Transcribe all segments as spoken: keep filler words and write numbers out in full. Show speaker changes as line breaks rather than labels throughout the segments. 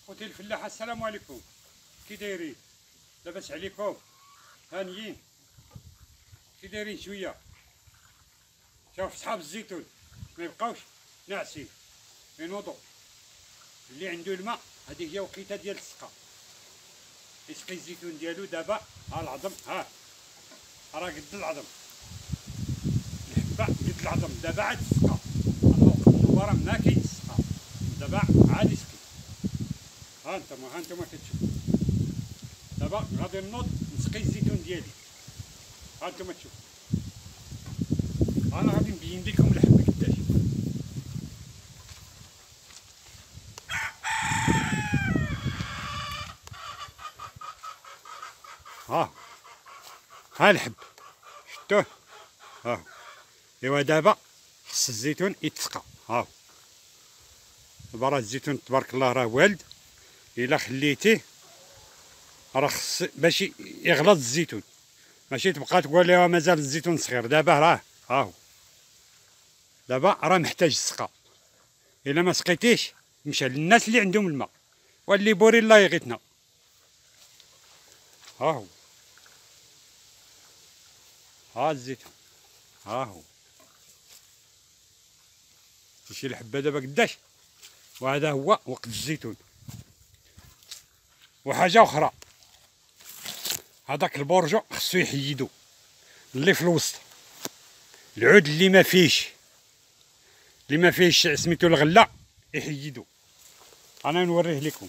خوتي الفلاحه السلام عليكم، كي دايرين؟ لاباس عليكم؟ هانيين؟ كي دايرين شويه؟ شوف صحاب الزيتون ما يبقاوش ناعسين، ينوضوا. اللي عنده الماء هذه هي وقيته ديال السقا، يسقي الزيتون ديالو دابا. ها العظم، ها راه قد العظم، الحبه قد العظم. دابا عاد السقا، الوقت الدوباره ما كاين السقا، دابا عاد يسقي. ها انتما ها انتما كتشوفوا دابا غادي نوض نسقي الزيتون ديالي. ها انتما تشوفوا، انا غادي نبين لكم الحبه قداش. ها ها الحب شفتوه؟ ها ايوا دابا خص الزيتون يتسقى. ها دابا راه الزيتون تبارك الله راه والد، الا خليتيه راه خص باش يغلط الزيتون، ماشي تبقى تقول لي مازال الزيتون صغير. دابا راه ها هو دابا راه محتاج السقا. الا ما سقيتيش مشى للناس اللي عندهم الماء، واللي بوري الله يغيثنا. ها هو ها الزيتون، ها هو شتي الحبه دابا قداش. وهذا هو وقت الزيتون. وحاجه اخرى، هذاك البرجو خصو يحيدو اللي في الوسط، العود اللي ما فيهش اللي ما فيهش سميتو الغله يحيدو. انا نوريه لكم.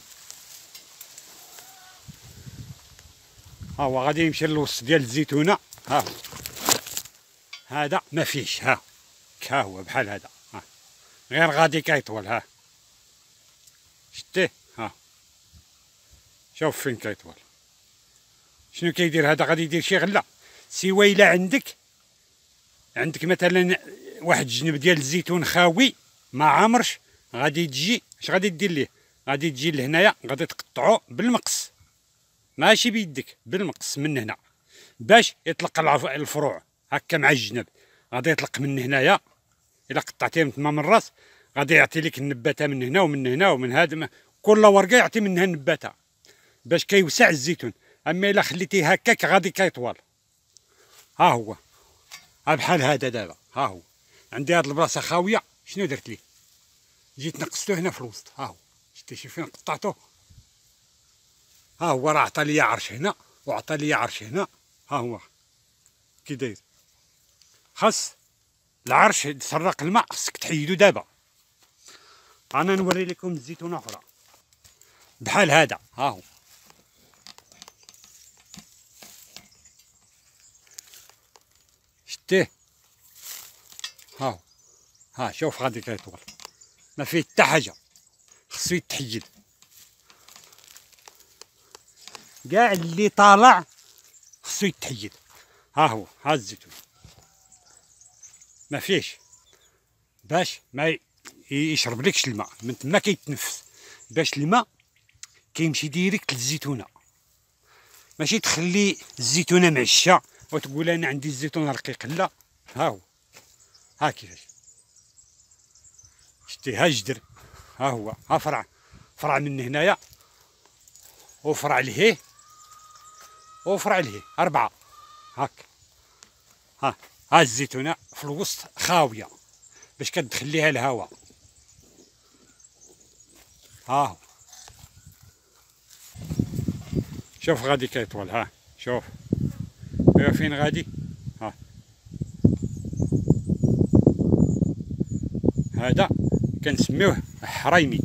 ها هو غادي يمشي للوسط ديال الزيتونه. ها هو هذا ما فيهش، ها ها هو بحال هذا، ها غير غادي كيطول. ها شتيه؟ ها شوف فين كيطول. شنو كيدير هذا؟ غادي يدير شي غله. سوا الا عندك عندك مثلا واحد الجنب ديال الزيتون خاوي ما عامرش، غادي تجي اش غادي دير ليه؟ غادي تجي لهنايا غادي تقطعو بالمقص، ماشي بيدك، بالمقص من هنا باش يطلق الفروع هكا مع الجنب. غادي يطلق من هنايا، الا قطعتيه من تما من الراس غادي يعطي لك النباته من هنا ومن هنا ومن هذا، كل ورقه يعطي منها النباته باش كيوسع الزيتون. اما الا خليتيه هكاك غادي كيطول. ها هو ها بحال هذا دابا. ها هو عندي هاد البلاصه خاويه، شنو درت ليه؟ جيت نقصتو هنا في الوسط. ها هو شتي شي فين قطعتو؟ ها هو راه عطى لي عرش هنا وعطى لي عرش هنا. ها هو كي داير. خاص العرش تسرق الماء، خصك تحيدو دابا. انا نوري لكم الزيتونه اخرى بحال هذا. ها هو شتيه؟ ها هو ها شوف غادي كيطول، ما فيه حتى حاجه، خصو يتحيد. كاع اللي طالع خصو يتحيد. ها هو ها الزيتون ما فيهش، باش ما يشرب لكش الماء من تما كيتنفس، باش الماء كيمشي ديريكت للزيتونه، ماشي تخلي الزيتونه معشه وتقول انا عندي الزيتون رقيق. لا، ها هو ها كيفاش شتي. ها الجدر، ها هو ها فرع، فرع من هنايا وفرع لهيه وفرع لهيه، أربعة هاك. ها ها الزيتونة في الوسط خاوية باش كتدخل ليها الهواء. ها هو شوف غادي كيطول. ها شوف ايوا فين غادي. ها هذا كنسميوه حريمي،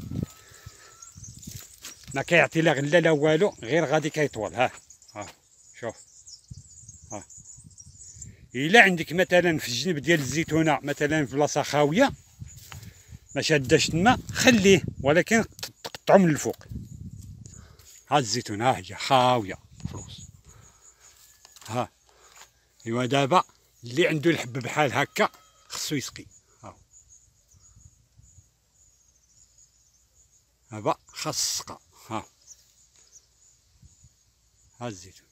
ما كيعطي لا غله لا والو، غير غادي كيطول. ها ها شوف. ها الا عندك مثلا في الجنب ديال الزيتونه مثلا في بلاصه خاويه ما شاداش تما خليه، ولكن تقطعو من الفوق. ها الزيتونه ها هي خاويه فلوس. ها ايوا دابا اللي عنده الحب بحال هكا خصو يسقي. ها دابا خاص السقا. ها ها الزيتون،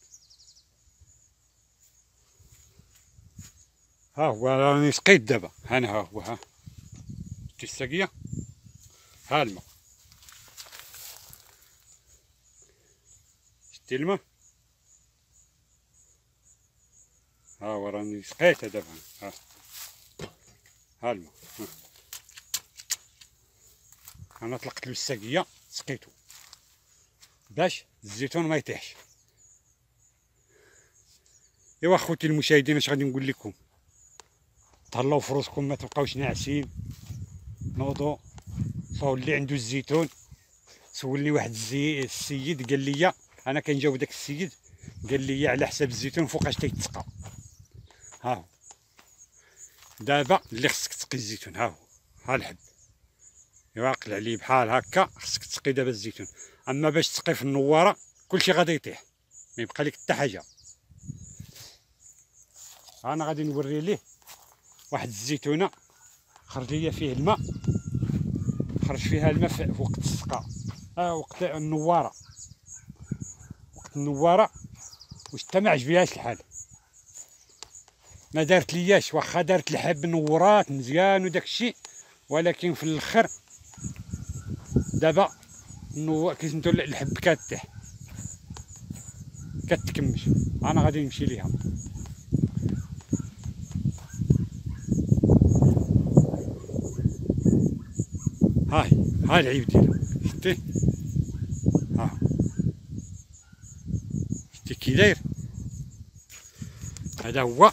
ها هو راني سقيت دابا. هانا ها هو، ها شتي الساقيه، ها الماء. شتي الماء، ها هو راني سقيتها دابا، ها ها الماء، ها. انا طلقت له الساقيه سقيتو باش الزيتون ما يطيحش. ايوا خوتي المشاهدين اش غادي نقول لكم، تهلاو في روسكم، ما تبقاوش ناعسين، نوضوا صاو اللي عنده الزيتون. سولني واحد الزي... السيد قال لي، انا كنجاوب داك السيد قال لي على حساب الزيتون فوقاش تيتسقى. ها هو دابا اللي خصك تسقي الزيتون، ها هو ها الحب يواقل عليه بحال هكا، خصك تسقي دابا الزيتون. اما باش تسقي في النواره كلشي غادي يطيح، ما يبقى لك حتى حاجه. انا غادي نوري ليه واحد الزيتونه خرج ليا فيه الماء، خرج فيها الماء في وقت السقا، اه وقت النواره، وقت النواره واش حتى ما عجبيهاش الحال، ما دارت لياش، واخا دارت الحب نورات مزيان وداك الشيء، ولكن في الاخر دابا نو كي سميتو الحب كاتح كتكمش. انا غادي نمشي ليها. هاي هاي العيب ديالو، شتي ها شتي كي داير، هذا هو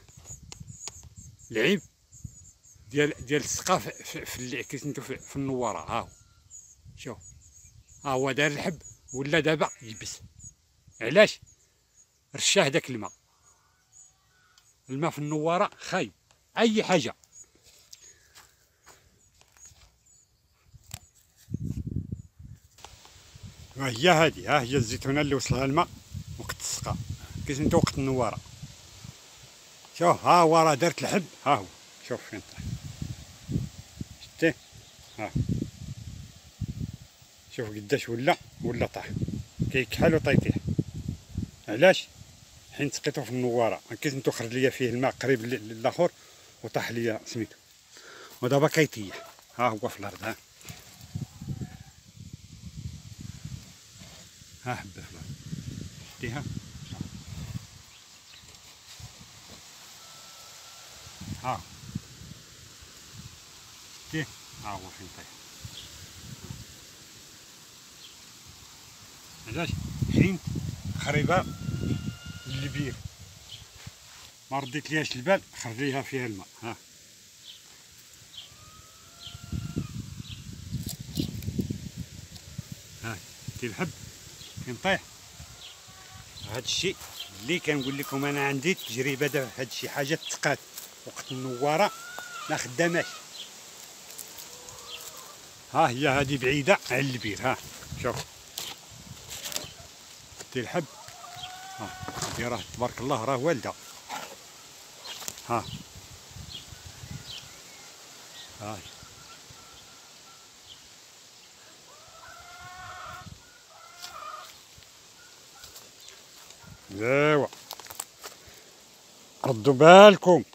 العيب ديال ديال السقا في, في كي سميتو في, في النواره. ها هو شوف، ها هو دار الحب ولا دابا يبس. علاش؟ رشاه داك الماء، الماء في النواره خايب اي حاجه. ها هي هادي، ها هي الزيتونه اللي وصلها الماء وقت السقا، كي سميتو وقت النواره. شوف ها هو راه دارت الحب، ها هو شوف فين طاح، شتيه ها شوف قداش ولا ولا طاح، كيكحل وطيطيح. علاش؟ حين سقيتو في النواره، كي سميتو خرج ليا فيه الماء قريب للاخر وطاح ليا سميتو، ودابا كيطيح. ها هو في الارض، ها ها حبه في الارض، شتيها ها شتيه، ها هو فين طايح. علاش؟ حين خريبه البير ما رديت ليهاش البال، خرج ليها فيها الماء. ها ها شتي الحب فين طايح. هاد الشيء اللي كنقول لكم، انا عندي تجربه دابا هاد الشيء، حاجه تقات وقت النواره ما خداماش. ها هي هادي بعيده على البير، ها شوف شتي الحب، ها هادي راه تبارك الله راه والده. ها هاي ايوا ردوا بالكم.